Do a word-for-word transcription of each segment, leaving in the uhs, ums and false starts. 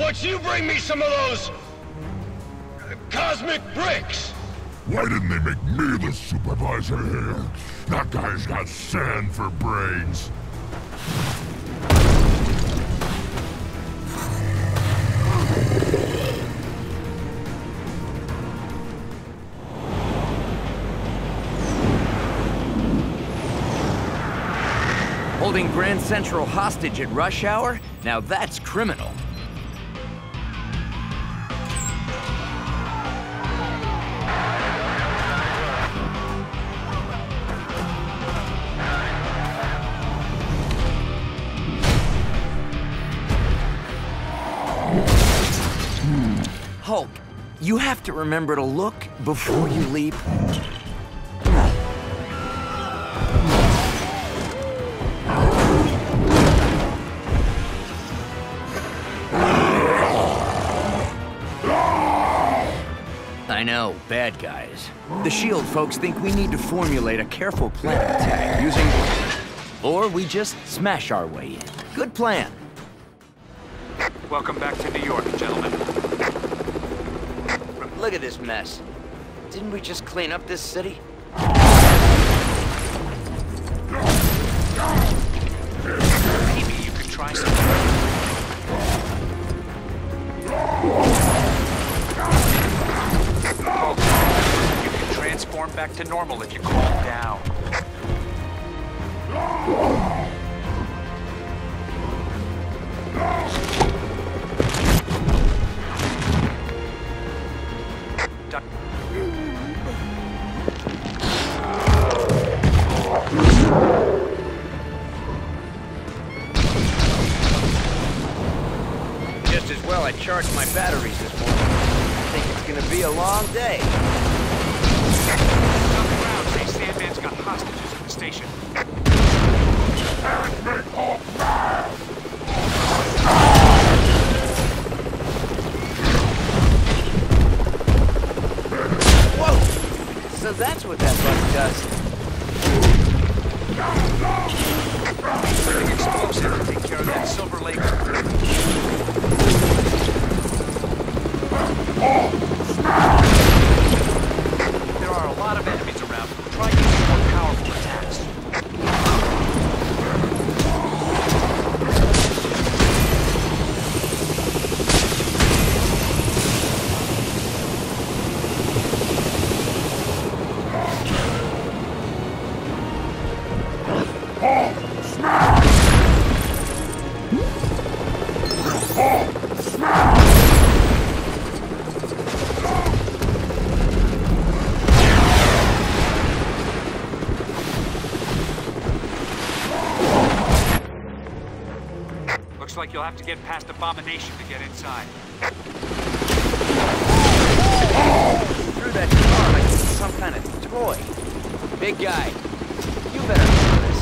Won't you bring me some of those... Uh, cosmic bricks? Why didn't they make me the supervisor here? That guy's got sand for brains. Holding Grand Central hostage at rush hour? Now that's criminal. Hulk, you have to remember to look before you leap. I know, bad guys. The SHIELD folks think we need to formulate a careful plan of attack using... Or we just smash our way in. Good plan. Welcome back to New York, gentlemen. Look at this mess. Didn't we just clean up this city? Maybe you could try something. You can transform back to normal if you calm down. Just as well I charged my batteries this morning. I think it's gonna be a long day. On the ground, say Sandman's got hostages at the station. Whoa! So that's what that bug does. Something explosive to take care of that Silver Lake. There are a lot of enemies around. Try using more powerful attacks. Looks like you'll have to get past Abomination to get inside. Threw that car like it was some kind of toy. Big guy, you better do this.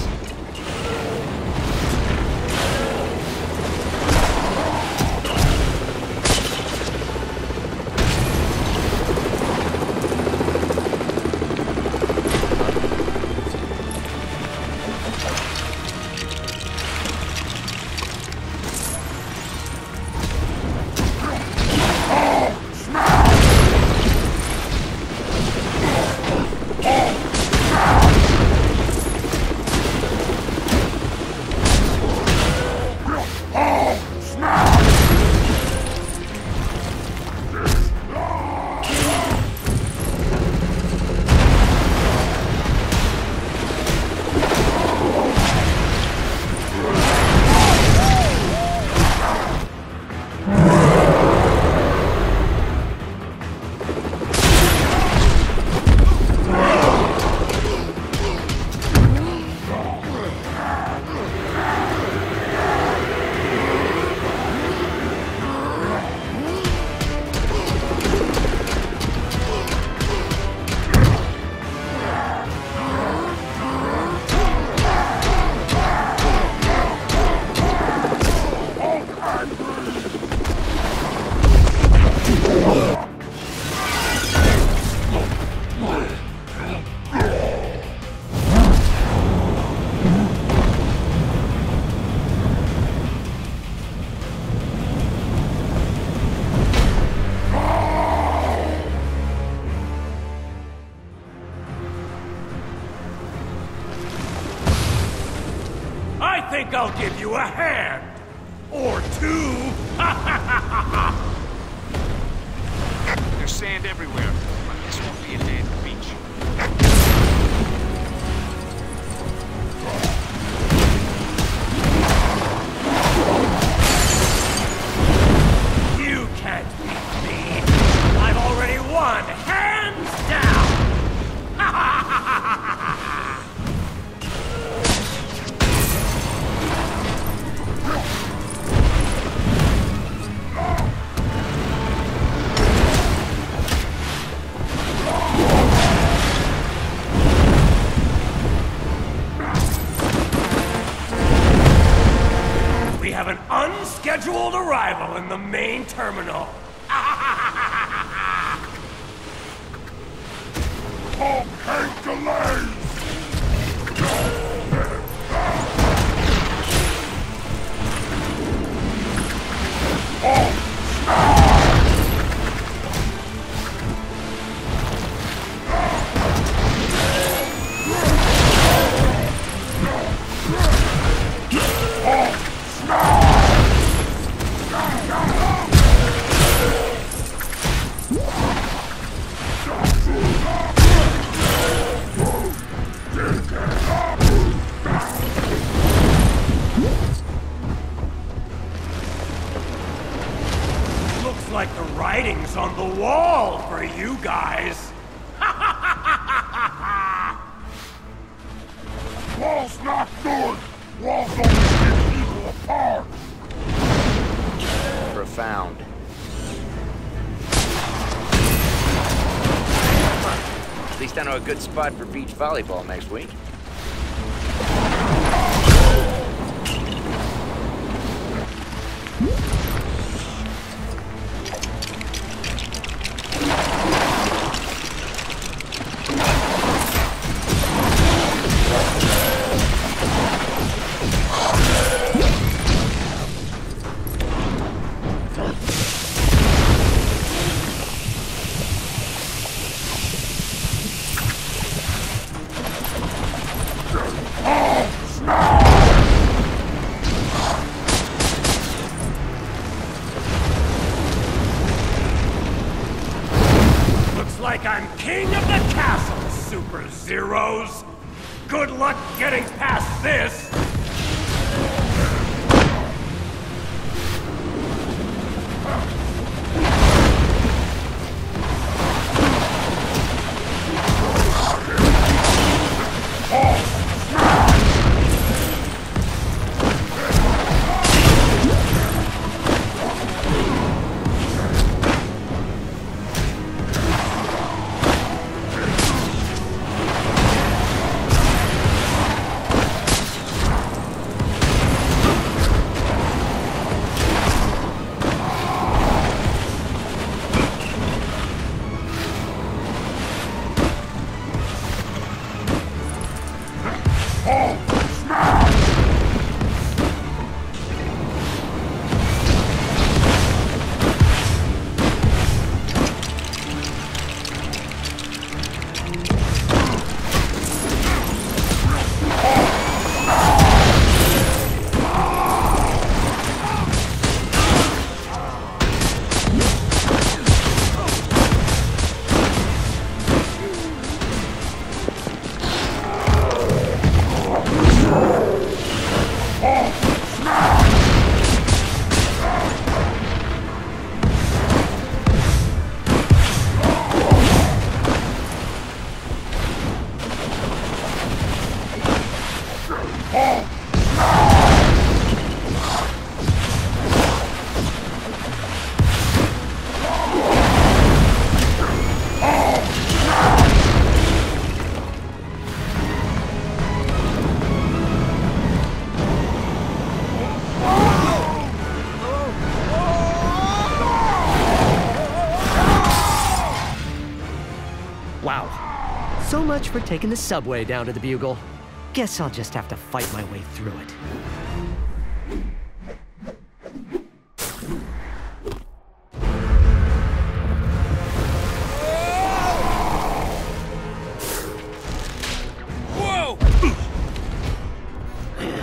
like I'll give you a hand! Or two! There's sand everywhere, but this won't be a day at the beach. You can't beat me! I've already won, hands down! We have an unscheduled arrival in the main terminal. All cake delays! Looks like the writing's on the wall for you guys. Wall's not good! Walls only keep people apart! Profound. At least I know a good spot for beach volleyball next week. Like I'm king of the castle, SuperHeroes! Good luck getting past this! Wow. So much for taking the subway down to the Bugle. Guess I'll just have to fight my way through it.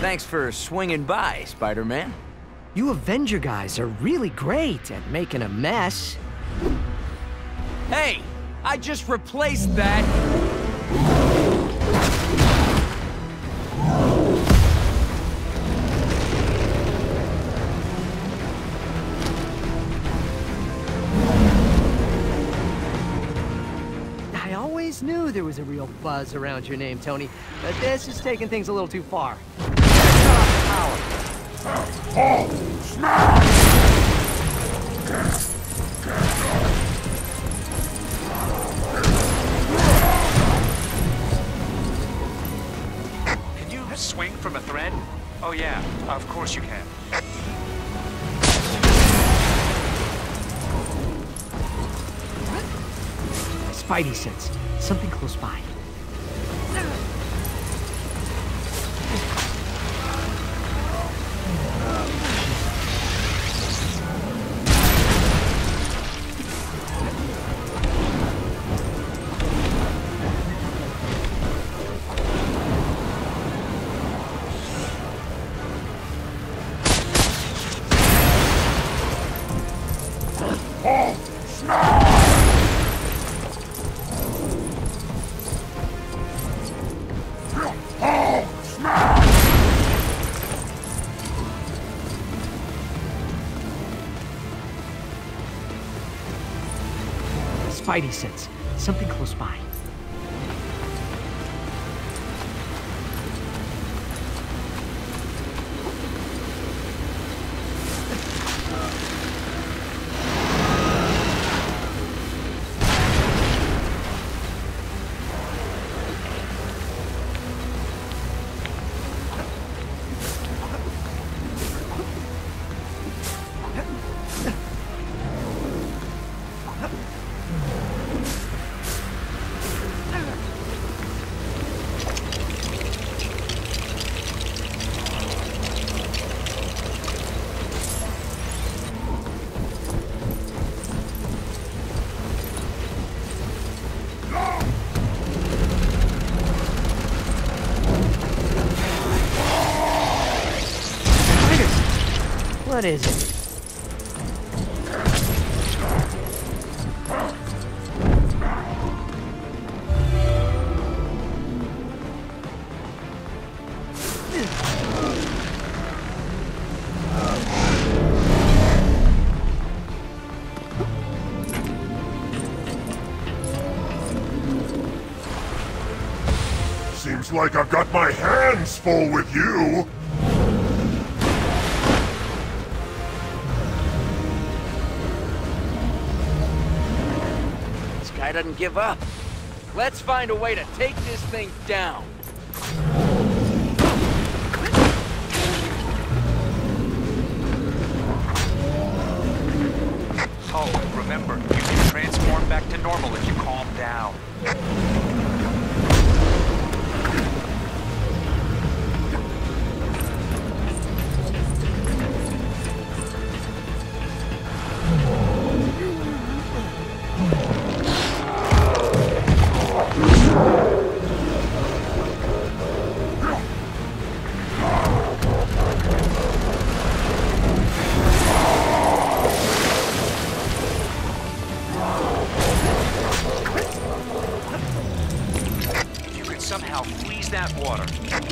Thanks for swinging by, Spider-Man. You Avenger guys are really great at making a mess. Hey, I just replaced that. I always knew there was a real buzz around your name, Tony, but this is taking things a little too far. Oh, smash! Can you swing from a thread? Oh yeah, of course you can. Spidey sense something close by. Oh, smash! Oh, smash! Spidey sense something close by. What is it? Seems like I've got my hands full with you. This guy doesn't give up. Let's find a way to take this thing down. Oh, remember, you can transform back to normal if you calm down. If you could somehow freeze that water.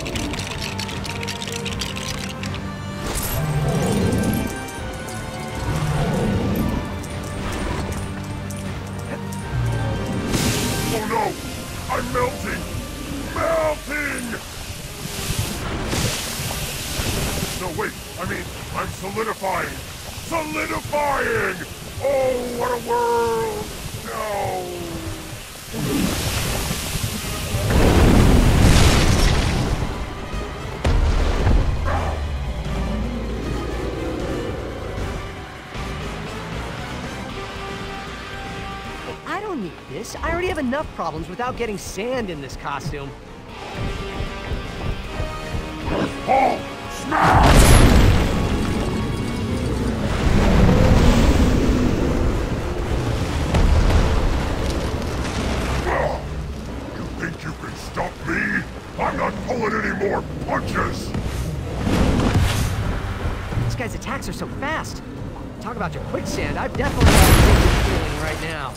Oh no! I'm melting! Melting! No, wait, I mean, I'm solidifying! Solidifying! Oh, what a world! No! I don't need this. I already have enough problems without getting sand in this costume. Oh, smash! You think you can stop me? I'm not pulling any more punches! talk about your quicksand. I've definitely got a good feeling right now.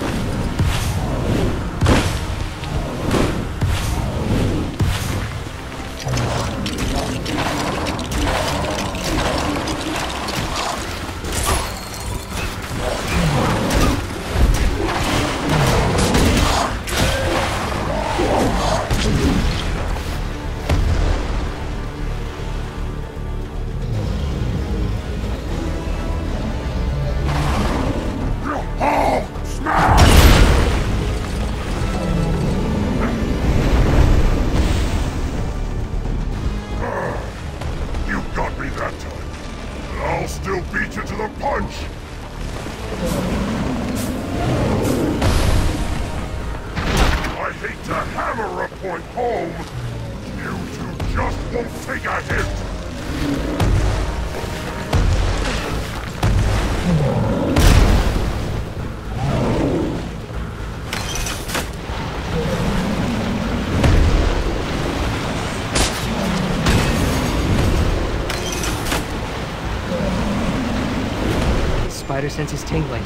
Spider sense is tingling.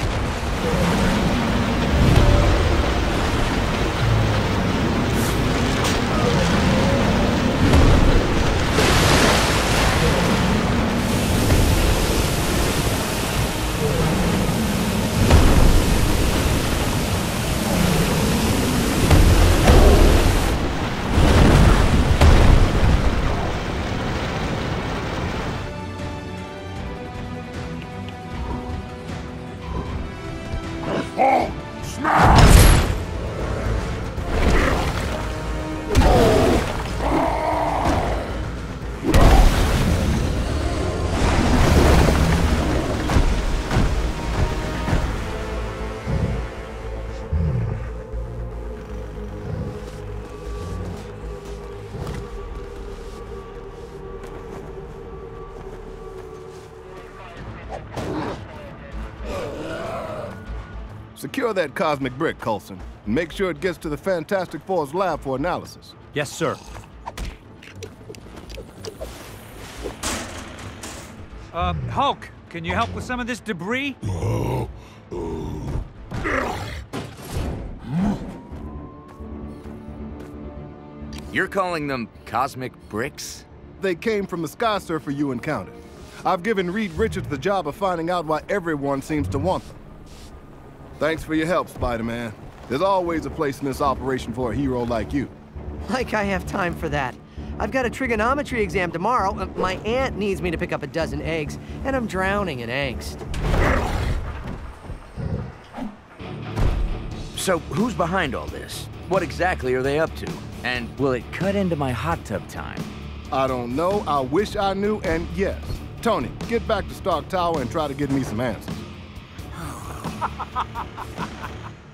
Secure that cosmic brick, Coulson, and make sure it gets to the Fantastic Four's lab for analysis. Yes, sir. Uh, Hulk, can you help with some of this debris? You're calling them cosmic bricks? They came from the Sky Surfer you encountered. I've given Reed Richards the job of finding out why everyone seems to want them. Thanks for your help, Spider-Man. There's always a place in this operation for a hero like you. Like I have time for that. I've got a trigonometry exam tomorrow. Uh, my aunt needs me to pick up a dozen eggs, and I'm drowning in angst. So, who's behind all this? What exactly are they up to? And will it cut into my hot tub time? I don't know, I wish I knew, and yes. Tony, get back to Stark Tower and try to get me some answers.